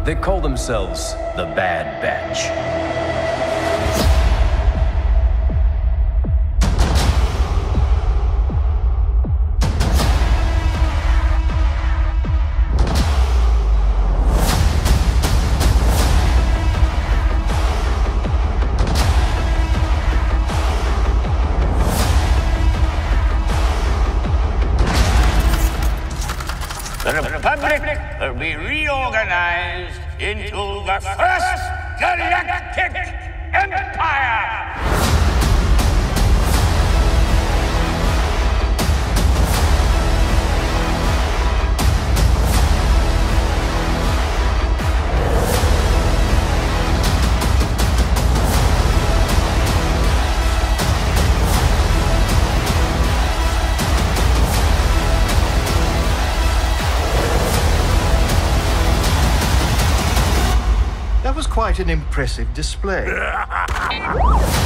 They call themselves the Bad Batch. The Republic will be reorganized into the First Galactic Empire! That was quite an impressive display.